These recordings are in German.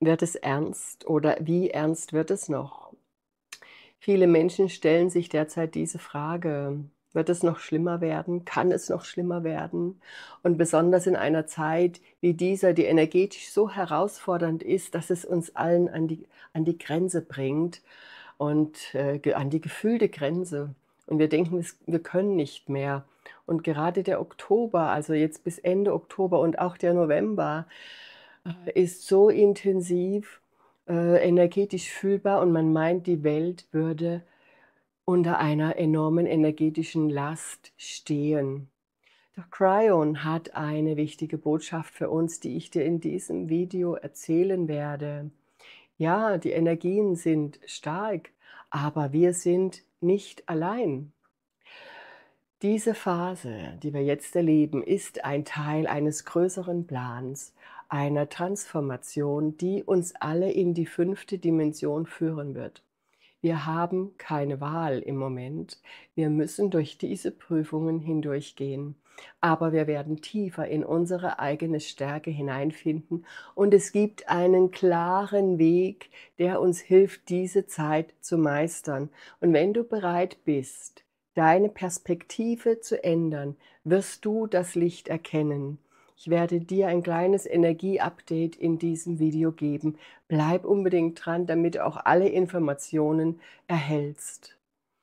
Wird es ernst oder wie ernst wird es noch? Viele Menschen stellen sich derzeit diese Frage: Wird es noch schlimmer werden? Kann es noch schlimmer werden? Und besonders in einer Zeit wie dieser, die energetisch so herausfordernd ist, dass es uns allen an die Grenze bringt und, an die gefühlte Grenze. Und wir denken, wir können nicht mehr. Und gerade der Oktober, also jetzt bis Ende Oktober und auch der November, ist so intensiv, energetisch fühlbar und man meint, die Welt würde unter einer enormen energetischen Last stehen. Doch Cryon hat eine wichtige Botschaft für uns, die ich dir in diesem Video erzählen werde. Ja, die Energien sind stark, aber wir sind nicht allein. Diese Phase, die wir jetzt erleben, ist ein Teil eines größeren Plans, einer Transformation, die uns alle in die 5. Dimension führen wird. Wir haben keine Wahl im Moment. Wir müssen durch diese Prüfungen hindurchgehen. Aber wir werden tiefer in unsere eigene Stärke hineinfinden und es gibt einen klaren Weg, der uns hilft, diese Zeit zu meistern. Und wenn du bereit bist, deine Perspektive zu ändern, wirst du das Licht erkennen. Ich werde dir ein kleines Energie-Update in diesem Video geben. Bleib unbedingt dran, damit du auch alle Informationen erhältst.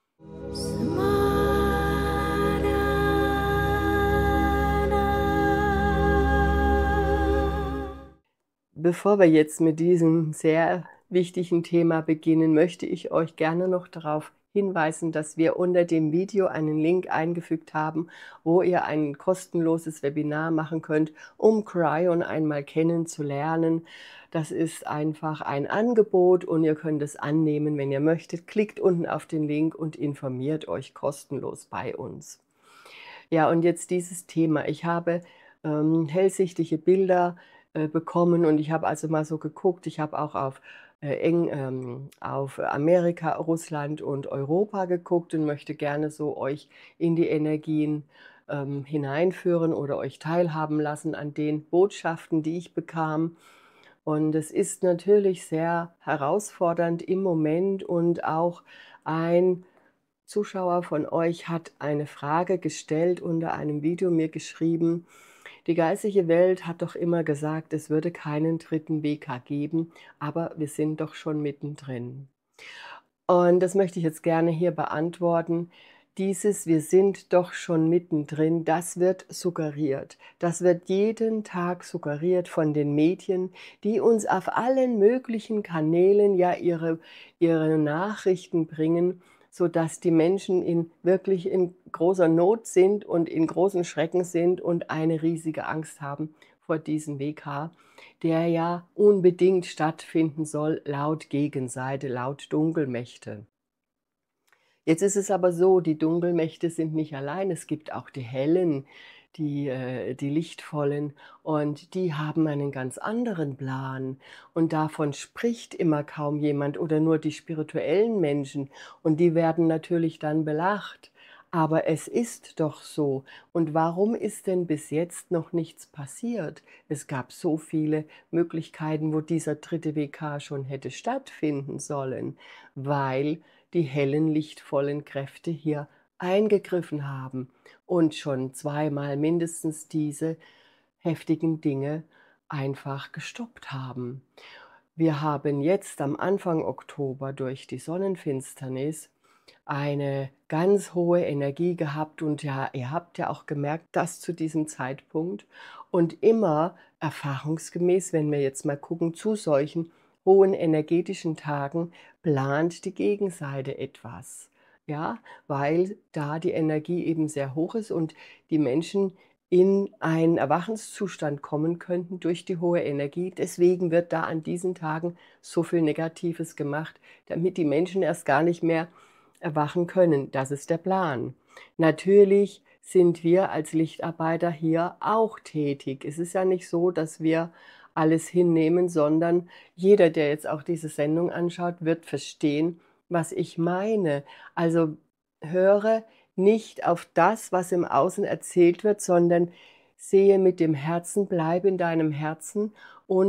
Bevor wir jetzt mit diesem sehr wichtigen Thema beginnen, möchte ich euch gerne noch darauf hinweisen, dass wir unter dem Video einen Link eingefügt haben, wo ihr ein kostenloses Webinar machen könnt, um Cryon einmal kennenzulernen. Das ist einfach ein Angebot und ihr könnt es annehmen, wenn ihr möchtet. Klickt unten auf den Link und informiert euch kostenlos bei uns. Ja, und jetzt dieses Thema. Ich habe hellsichtige Bilder bekommen und ich habe also mal so geguckt. Ich habe auch auf Amerika, Russland und Europa geguckt und möchte gerne so euch in die Energien hineinführen oder euch teilhaben lassen an den Botschaften, die ich bekam. Und es ist natürlich sehr herausfordernd im Moment und auch ein Zuschauer von euch hat eine Frage gestellt, unter einem Video mir geschrieben: Die geistige Welt hat doch immer gesagt, es würde keinen dritten WK geben, aber wir sind doch schon mittendrin. Und das möchte ich jetzt gerne hier beantworten. Dieses „Wir sind doch schon mittendrin“, das wird suggeriert. Das wird jeden Tag suggeriert von den Medien, die uns auf allen möglichen Kanälen ja ihre Nachrichten bringen, sodass die Menschen wirklich in großer Not sind und in großen Schrecken sind und eine riesige Angst haben vor diesem WK, der ja unbedingt stattfinden soll laut Gegenseite, laut Dunkelmächte. Jetzt ist es aber so, die Dunkelmächte sind nicht allein, es gibt auch die Hellen, die Lichtvollen und die haben einen ganz anderen Plan und davon spricht immer kaum jemand oder nur die spirituellen Menschen und die werden natürlich dann belacht. Aber es ist doch so. Und warum ist denn bis jetzt noch nichts passiert? Es gab so viele Möglichkeiten, wo dieser dritte WK schon hätte stattfinden sollen, weil die hellen, lichtvollen Kräfte hier eingegriffen haben und schon zweimal mindestens diese heftigen Dinge einfach gestoppt haben. Wir haben jetzt am Anfang Oktober durch die Sonnenfinsternis eine ganz hohe Energie gehabt und ja, ihr habt ja auch gemerkt, dass zu diesem Zeitpunkt und immer erfahrungsgemäß, wenn wir jetzt mal gucken, zu solchen hohen energetischen Tagen plant die Gegenseite etwas. Ja, weil da die Energie eben sehr hoch ist und die Menschen in einen Erwachenszustand kommen könnten durch die hohe Energie. Deswegen wird da an diesen Tagen so viel Negatives gemacht, damit die Menschen erst gar nicht mehr erwachen können. Das ist der Plan. Natürlich sind wir als Lichtarbeiter hier auch tätig. Es ist ja nicht so, dass wir alles hinnehmen, sondern jeder, der jetzt auch diese Sendung anschaut, wird verstehen, was ich meine. Also höre nicht auf das, was im Außen erzählt wird, sondern sehe mit dem Herzen, bleibe in deinem Herzen und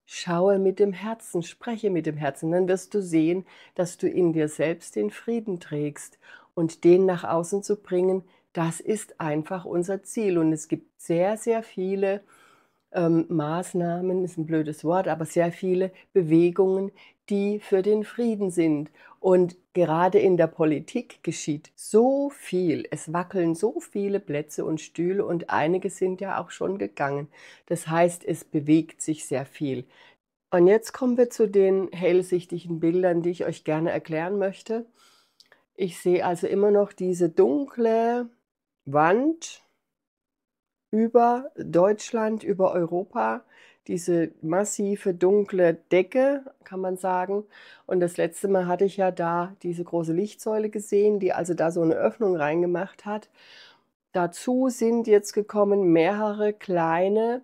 Schaue mit dem Herzen, spreche mit dem Herzen, dann wirst du sehen, dass du in dir selbst den Frieden trägst und den nach außen zu bringen, das ist einfach unser Ziel. Und es gibt sehr, sehr viele Maßnahmen, ist ein blödes Wort, aber sehr viele Bewegungen, die für den Frieden sind. Und gerade in der Politik geschieht so viel. Es wackeln so viele Plätze und Stühle und einige sind ja auch schon gegangen. Das heißt, es bewegt sich sehr viel. Und jetzt kommen wir zu den hellsichtigen Bildern, die ich euch gerne erklären möchte. Ich sehe also immer noch diese dunkle Wand über Deutschland, über Europa, diese massive dunkle Decke, kann man sagen. Und das letzte Mal hatte ich ja da diese große Lichtsäule gesehen, die also da so eine Öffnung reingemacht hat. Dazu sind jetzt gekommen mehrere kleine,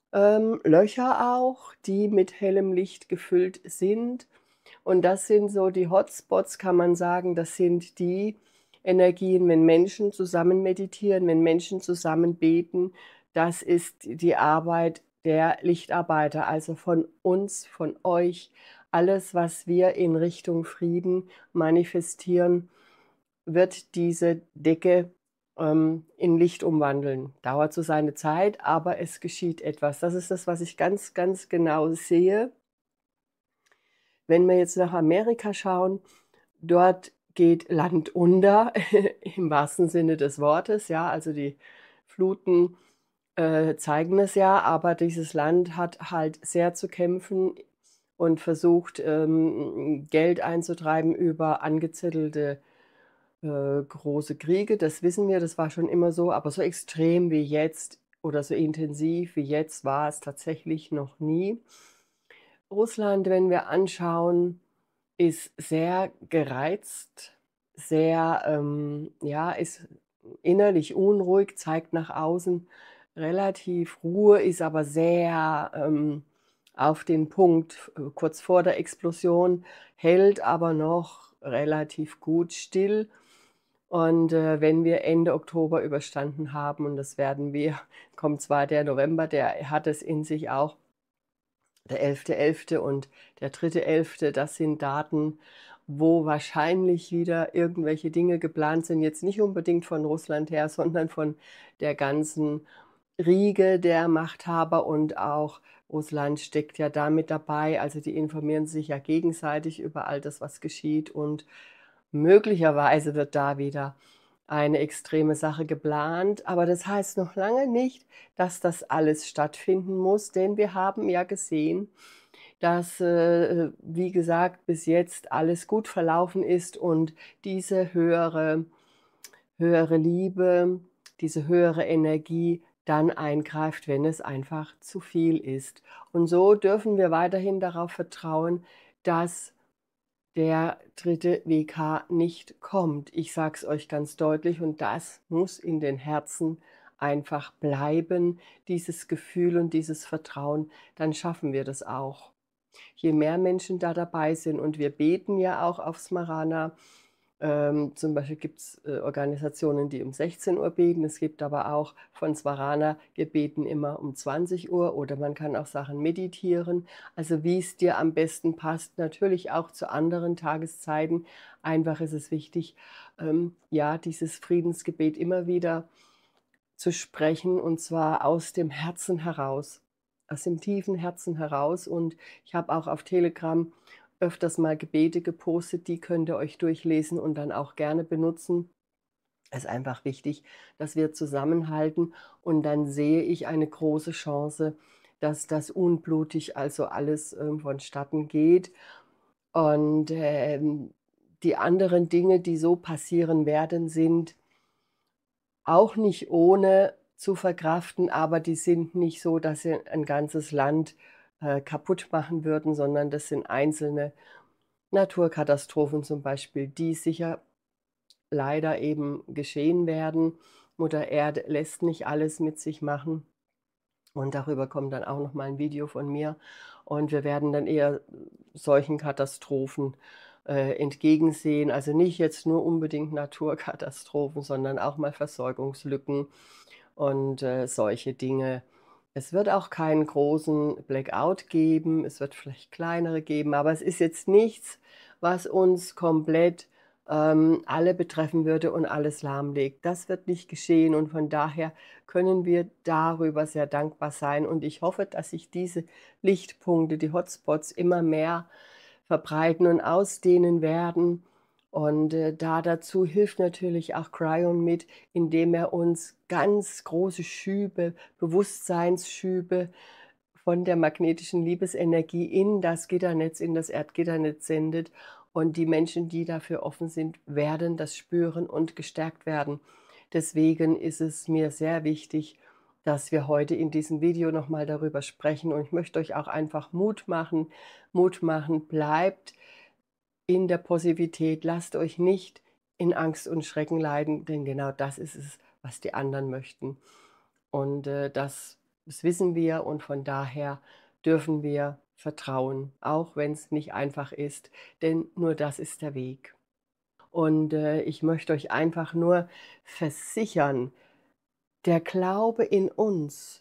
Löcher auch, die mit hellem Licht gefüllt sind. Und das sind so die Hotspots, kann man sagen. Das sind die Energien, wenn Menschen zusammen meditieren, wenn Menschen zusammen beten. Das ist die Arbeit der Lichtarbeiter, also von uns, von euch. Alles, was wir in Richtung Frieden manifestieren, wird diese Decke, in Licht umwandeln. Dauert so seine Zeit, aber es geschieht etwas. Das ist das, was ich ganz, ganz genau sehe. Wenn wir jetzt nach Amerika schauen, dort geht Land unter, im wahrsten Sinne des Wortes, ja, also die Fluten, zeigen es ja, aber dieses Land hat halt sehr zu kämpfen und versucht, Geld einzutreiben über angezettelte, große Kriege. Das wissen wir, das war schon immer so, aber so extrem wie jetzt oder so intensiv wie jetzt war es tatsächlich noch nie. Russland, wenn wir anschauen, ist sehr gereizt, sehr, ja, ist innerlich unruhig, zeigt nach außen relativ Ruhe, ist aber sehr, auf den Punkt, kurz vor der Explosion, hält aber noch relativ gut still. Und, wenn wir Ende Oktober überstanden haben, und das werden wir, kommt zwar der November, der hat es in sich auch, der 11.11. und der 3.11., das sind Daten, wo wahrscheinlich wieder irgendwelche Dinge geplant sind, jetzt nicht unbedingt von Russland her, sondern von der ganzen Riege der Machthaber, und auch Russland steckt ja da mit dabei. Also, die informieren sich ja gegenseitig über all das, was geschieht, und möglicherweise wird da wieder eine extreme Sache geplant, aber das heißt noch lange nicht, dass das alles stattfinden muss, denn wir haben ja gesehen, dass, wie gesagt, bis jetzt alles gut verlaufen ist und diese höhere Liebe, diese höhere Energie dann eingreift, wenn es einfach zu viel ist. Und so dürfen wir weiterhin darauf vertrauen, dass der dritte WK nicht kommt. Ich sage es euch ganz deutlich, und das muss in den Herzen einfach bleiben, dieses Gefühl und dieses Vertrauen, dann schaffen wir das auch. Je mehr Menschen da dabei sind, und wir beten ja auch auf Smarana. Zum Beispiel gibt es Organisationen, die um 16 Uhr beten. Es gibt aber auch von Smarana, wir beten immer um 20 Uhr, oder man kann auch Sachen meditieren. Also wie es dir am besten passt, natürlich auch zu anderen Tageszeiten. Einfach ist es wichtig, ja, dieses Friedensgebet immer wieder zu sprechen, und zwar aus dem Herzen heraus, aus dem tiefen Herzen heraus. Und ich habe auch auf Telegram öfters mal Gebete gepostet, die könnt ihr euch durchlesen und dann auch gerne benutzen. Es ist einfach wichtig, dass wir zusammenhalten, und dann sehe ich eine große Chance, dass das unblutig also alles, vonstatten geht. Und, die anderen Dinge, die so passieren werden, sind auch nicht ohne zu verkraften, aber die sind nicht so, dass sie ein ganzes Land, kaputt machen würden, sondern das sind einzelne Naturkatastrophen zum Beispiel, die sicher leider eben geschehen werden. Mutter Erde lässt nicht alles mit sich machen, und darüber kommt dann auch noch mal 'n Video von mir. Und wir werden dann eher solchen Katastrophen, entgegensehen. Also, nicht jetzt nur unbedingt Naturkatastrophen, sondern auch mal Versorgungslücken und, solche Dinge. Es wird auch keinen großen Blackout geben, es wird vielleicht kleinere geben, aber es ist jetzt nichts, was uns komplett, alle betreffen würde und alles lahmlegt. Das wird nicht geschehen und von daher können wir darüber sehr dankbar sein und ich hoffe, dass sich diese Lichtpunkte, die Hotspots immer mehr verbreiten und ausdehnen werden. Und, da dazu hilft natürlich auch Cryon mit, indem er uns ganz große Schübe, Bewusstseinsschübe von der magnetischen Liebesenergie in das Gitternetz, in das Erdgitternetz sendet. Und die Menschen, die dafür offen sind, werden das spüren und gestärkt werden. Deswegen ist es mir sehr wichtig, dass wir heute in diesem Video noch mal darüber sprechen. Und ich möchte euch auch einfach Mut machen, bleibt in der Positivität, lasst euch nicht in Angst und Schrecken leiten, denn genau das ist es, was die anderen möchten. Und, das wissen wir und von daher dürfen wir vertrauen, auch wenn es nicht einfach ist, denn nur das ist der Weg. Und, ich möchte euch einfach nur versichern, der Glaube in uns,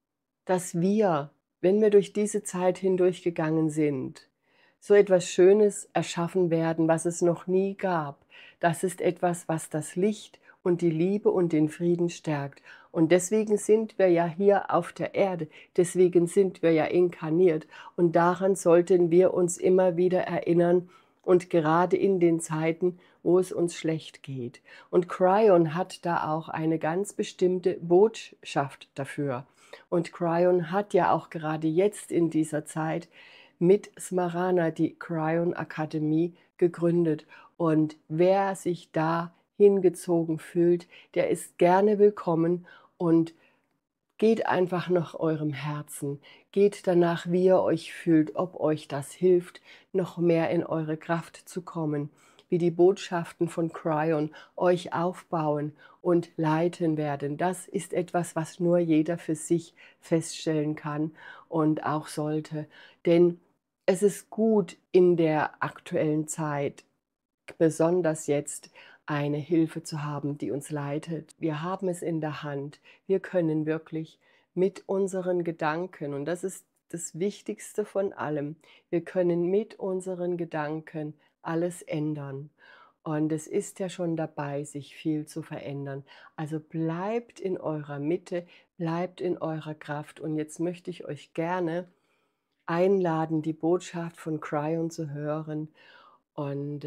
dass wir, wenn wir durch diese Zeit hindurchgegangen sind, so etwas Schönes erschaffen werden, was es noch nie gab. Das ist etwas, was das Licht und die Liebe und den Frieden stärkt. Und deswegen sind wir ja hier auf der Erde, deswegen sind wir ja inkarniert. Und daran sollten wir uns immer wieder erinnern und gerade in den Zeiten, wo es uns schlecht geht. Und Cryon hat da auch eine ganz bestimmte Botschaft dafür. Und Cryon hat ja auch gerade jetzt in dieser Zeit mit Smarana die Cryon Akademie gegründet. Und wer sich da hingezogen fühlt, der ist gerne willkommen und geht einfach nach eurem Herzen. Geht danach, wie ihr euch fühlt, ob euch das hilft, noch mehr in eure Kraft zu kommen, wie die Botschaften von Cryon euch aufbauen und leiten werden. Das ist etwas, was nur jeder für sich feststellen kann und auch sollte. Denn es ist gut in der aktuellen Zeit, besonders jetzt, eine Hilfe zu haben, die uns leitet. Wir haben es in der Hand. Wir können wirklich mit unseren Gedanken, und das ist das Wichtigste von allem, wir können mit unseren Gedanken alles ändern. Und es ist ja schon dabei, sich viel zu verändern. Also bleibt in eurer Mitte, bleibt in eurer Kraft. Und jetzt möchte ich euch gerne einladen, die Botschaft von Cryon zu hören und,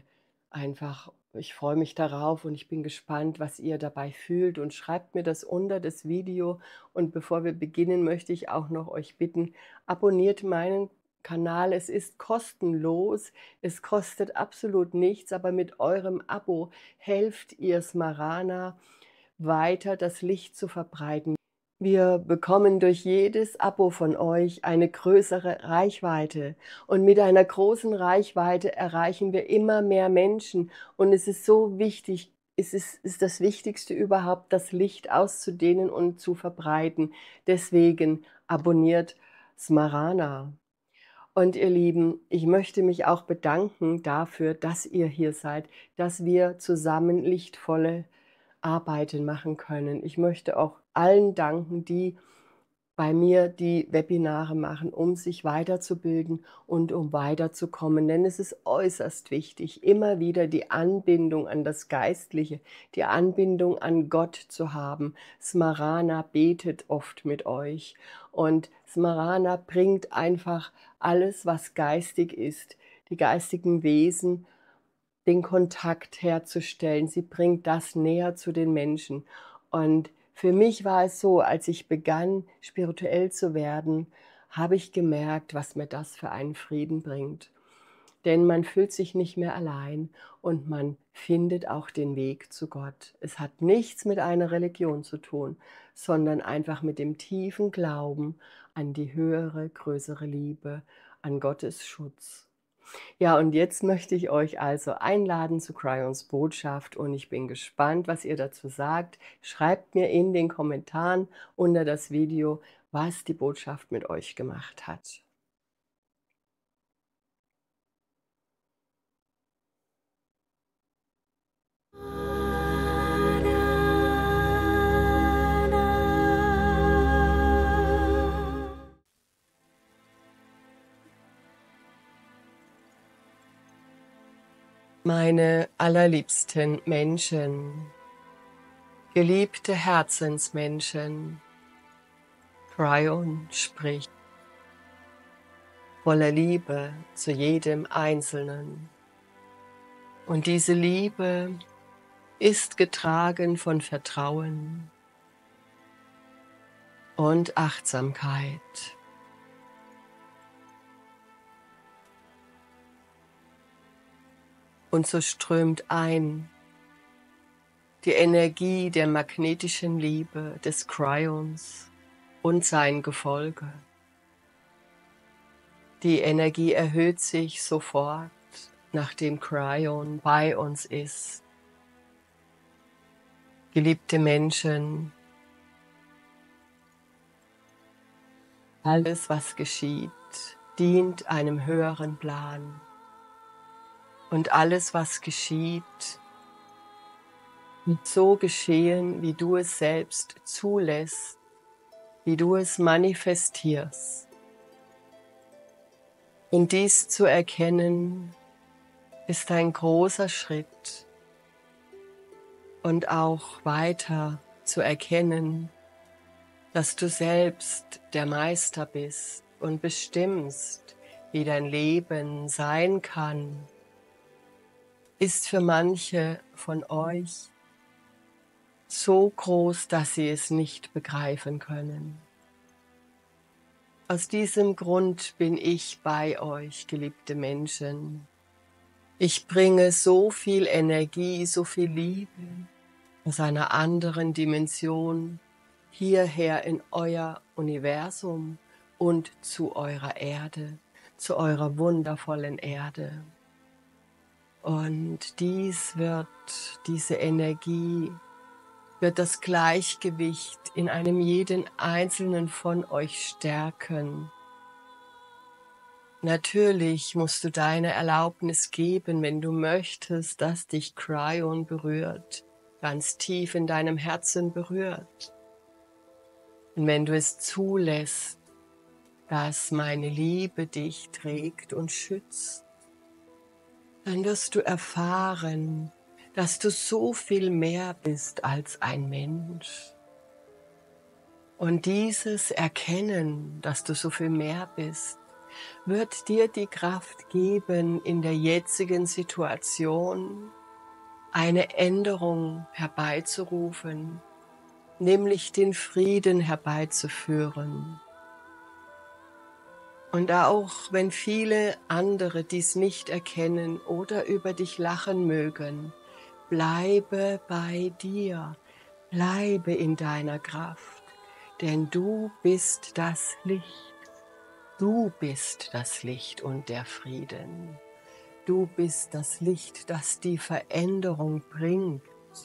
einfach ich freue mich darauf und ich bin gespannt, was ihr dabei fühlt und schreibt mir das unter das Video. Und bevor wir beginnen, möchte ich auch noch euch bitten, abonniert meinen Kanal. Es ist kostenlos, es kostet absolut nichts, aber mit eurem Abo helft ihr Smarana weiter das Licht zu verbreiten. Wir bekommen durch jedes Abo von euch eine größere Reichweite. Und mit einer großen Reichweite erreichen wir immer mehr Menschen. Und es ist so wichtig, es ist das Wichtigste überhaupt, das Licht auszudehnen und zu verbreiten. Deswegen abonniert Smarana. Und ihr Lieben, ich möchte mich auch bedanken dafür, dass ihr hier seid, dass wir zusammen lichtvolle Arbeiten machen können. Ich möchte auch allen danken, die bei mir die Webinare machen, um sich weiterzubilden und um weiterzukommen. Denn es ist äußerst wichtig, immer wieder die Anbindung an das Geistliche, die Anbindung an Gott zu haben. Smarana betet oft mit euch und Smarana bringt einfach alles, was geistig ist, die geistigen Wesen, den Kontakt herzustellen. Sie bringt das näher zu den Menschen. Und für mich war es so, als ich begann, spirituell zu werden, habe ich gemerkt, was mir das für einen Frieden bringt. Denn man fühlt sich nicht mehr allein und man findet auch den Weg zu Gott. Es hat nichts mit einer Religion zu tun, sondern einfach mit dem tiefen Glauben an die höhere, größere Liebe, an Gottes Schutz. Ja, und jetzt möchte ich euch also einladen zu Cryons Botschaft und ich bin gespannt, was ihr dazu sagt. Schreibt mir in den Kommentaren unter das Video, was die Botschaft mit euch gemacht hat. Meine allerliebsten Menschen, geliebte Herzensmenschen, Cryon spricht voller Liebe zu jedem Einzelnen. Und diese Liebe ist getragen von Vertrauen und Achtsamkeit. Und so strömt ein die Energie der magnetischen Liebe des Cryons und sein Gefolge. Die Energie erhöht sich sofort, nachdem Cryon bei uns ist. Geliebte Menschen, alles, was geschieht, dient einem höheren Plan. Und alles, was geschieht, wird so geschehen, wie du es selbst zulässt, wie du es manifestierst. Und dies zu erkennen, ist ein großer Schritt. Und auch weiter zu erkennen, dass du selbst der Meister bist und bestimmst, wie dein Leben sein kann, ist für manche von euch so groß, dass sie es nicht begreifen können. Aus diesem Grund bin ich bei euch, geliebte Menschen. Ich bringe so viel Energie, so viel Liebe aus einer anderen Dimension hierher in euer Universum und zu eurer Erde, zu eurer wundervollen Erde. Und diese Energie wird das Gleichgewicht in einem jeden einzelnen von euch stärken. Natürlich musst du deine Erlaubnis geben, wenn du möchtest, dass dich Cryon berührt, ganz tief in deinem Herzen berührt. Und wenn du es zulässt, dass meine Liebe dich trägt und schützt, dann wirst du erfahren, dass du so viel mehr bist als ein Mensch. Und dieses Erkennen, dass du so viel mehr bist, wird dir die Kraft geben, in der jetzigen Situation eine Änderung herbeizurufen, nämlich den Frieden herbeizuführen. Und auch wenn viele andere dies nicht erkennen oder über dich lachen mögen, bleibe bei dir, bleibe in deiner Kraft, denn du bist das Licht. Du bist das Licht und der Frieden. Du bist das Licht, das die Veränderung bringt.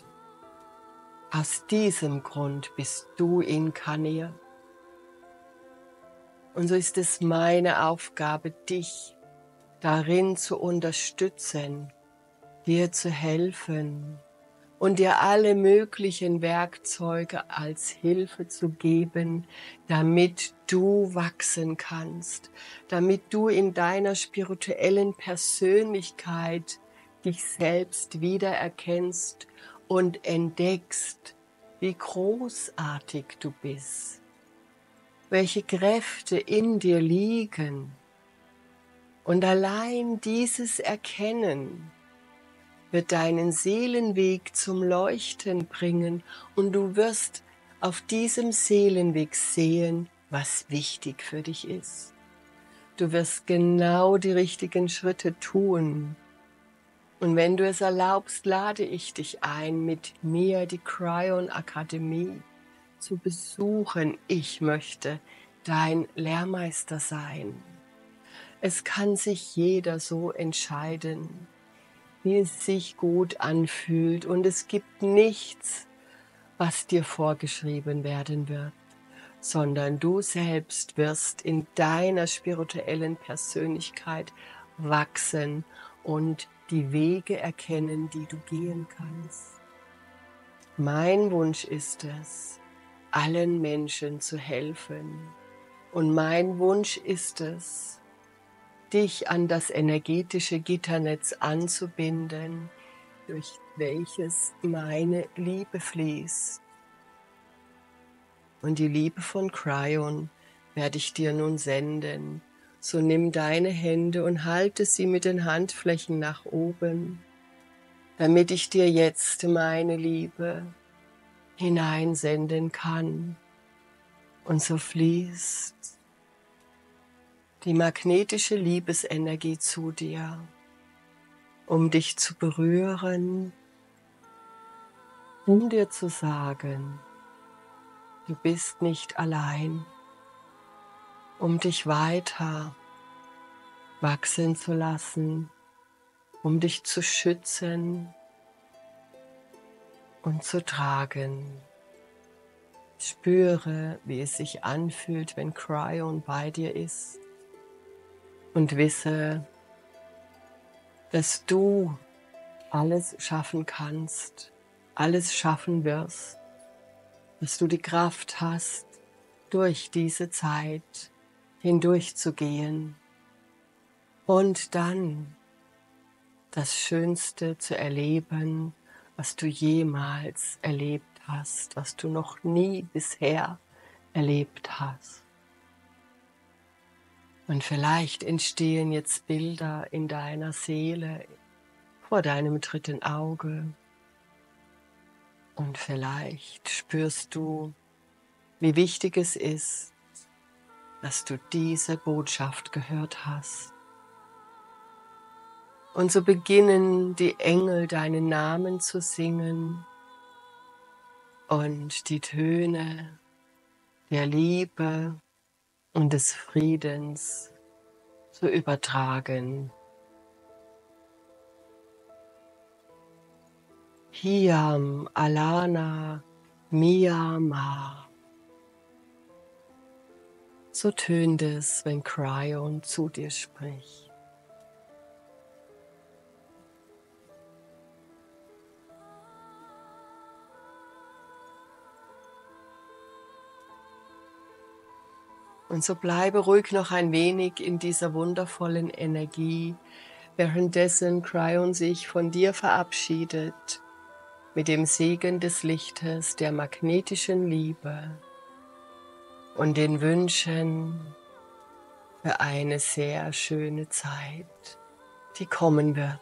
Aus diesem Grund bist du inkarniert. Und so ist es meine Aufgabe, dich darin zu unterstützen, dir zu helfen und dir alle möglichen Werkzeuge als Hilfe zu geben, damit du wachsen kannst, damit du in deiner spirituellen Persönlichkeit dich selbst wiedererkennst und entdeckst, wie großartig du bist, welche Kräfte in dir liegen. Und allein dieses Erkennen wird deinen Seelenweg zum Leuchten bringen und du wirst auf diesem Seelenweg sehen, was wichtig für dich ist. Du wirst genau die richtigen Schritte tun. Und wenn du es erlaubst, lade ich dich ein, mit mir die Cryon Akademie zu besuchen. Ich möchte dein Lehrmeister sein. Es kann sich jeder so entscheiden, wie es sich gut anfühlt, und es gibt nichts, was dir vorgeschrieben werden wird, sondern du selbst wirst in deiner spirituellen Persönlichkeit wachsen und die Wege erkennen, die du gehen kannst. Mein Wunsch ist es, allen Menschen zu helfen, und mein Wunsch ist es, dich an das energetische Gitternetz anzubinden, durch welches meine Liebe fließt. Und die Liebe von Kryon werde ich dir nun senden. So nimm deine Hände und halte sie mit den Handflächen nach oben, damit ich dir jetzt meine Liebe hineinsenden kann. Und so fließt die magnetische Liebesenergie zu dir, um dich zu berühren, um dir zu sagen, du bist nicht allein, um dich weiter wachsen zu lassen, um dich zu schützen und zu tragen. Spüre, wie es sich anfühlt, wenn Kryon bei dir ist, und wisse, dass du alles schaffen kannst, alles schaffen wirst, dass du die Kraft hast, durch diese Zeit hindurchzugehen und dann das Schönste zu erleben, was du jemals erlebt hast, was du noch nie bisher erlebt hast. Und vielleicht entstehen jetzt Bilder in deiner Seele, vor deinem dritten Auge. Und vielleicht spürst du, wie wichtig es ist, dass du diese Botschaft gehört hast. Und so beginnen die Engel deinen Namen zu singen und die Töne der Liebe und des Friedens zu übertragen. Hiam, Alana, Miyama. So tönt es, wenn Kryon zu dir spricht. Und so bleibe ruhig noch ein wenig in dieser wundervollen Energie, währenddessen Kryon sich von dir verabschiedet mit dem Segen des Lichtes, der magnetischen Liebe und den Wünschen für eine sehr schöne Zeit, die kommen wird.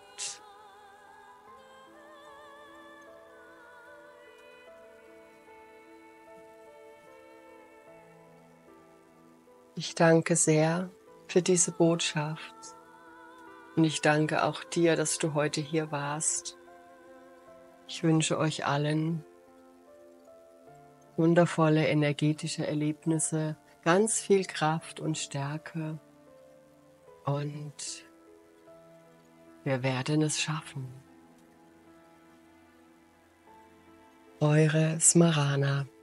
Ich danke sehr für diese Botschaft und ich danke auch dir, dass du heute hier warst. Ich wünsche euch allen wundervolle energetische Erlebnisse, ganz viel Kraft und Stärke, und wir werden es schaffen. Eure Smarana.